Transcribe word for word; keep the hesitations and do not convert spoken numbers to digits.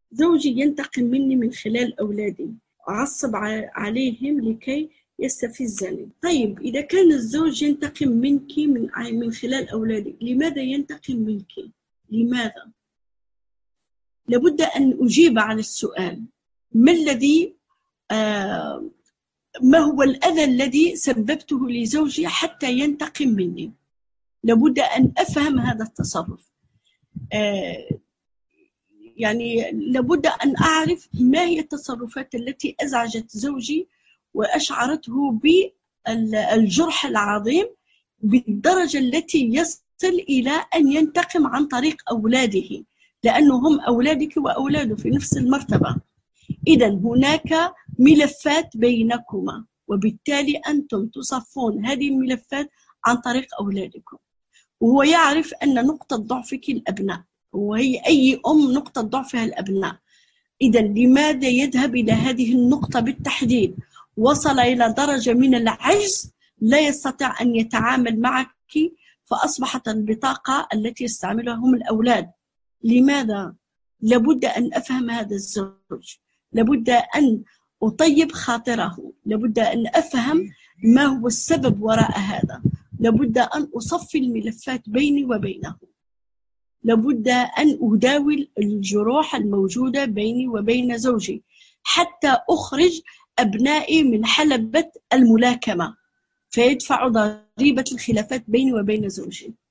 زوجي ينتقم مني من خلال أولادي، أعصب عليهم لكي يستفزني. طيب إذا كان الزوج ينتقم منك من من خلال أولادك، لماذا ينتقم منك؟ لماذا؟ لابد أن أجيب على السؤال. ما الذي آه ما هو الأذى الذي سببته لزوجي حتى ينتقم مني؟ لابد أن أفهم هذا التصرف. آه يعني لابد أن أعرف ما هي التصرفات التي أزعجت زوجي وأشعرته بالجرح العظيم بالدرجة التي يصل إلى أن ينتقم عن طريق أولاده، لأنهم أولادك وأولاده في نفس المرتبة. إذن هناك ملفات بينكما، وبالتالي أنتم تصفون هذه الملفات عن طريق أولادكم. وهو يعرف أن نقطة ضعفك الأبناء، وهي أي أم نقطة ضعفها الأبناء. إذن لماذا يذهب إلى هذه النقطة بالتحديد؟ وصل إلى درجة من العجز لا يستطيع أن يتعامل معك، فأصبحت البطاقة التي يستعملها هم الأولاد. لماذا؟ لابد أن أفهم هذا الزوج، لابد أن أطيب خاطره، لابد أن أفهم ما هو السبب وراء هذا، لابد أن أصفي الملفات بيني وبينه، لابد أن أداول الجروح الموجودة بيني وبين زوجي حتى أخرج أبنائي من حلبة الملاكمة فيدفعوا ضريبة الخلافات بيني وبين زوجي.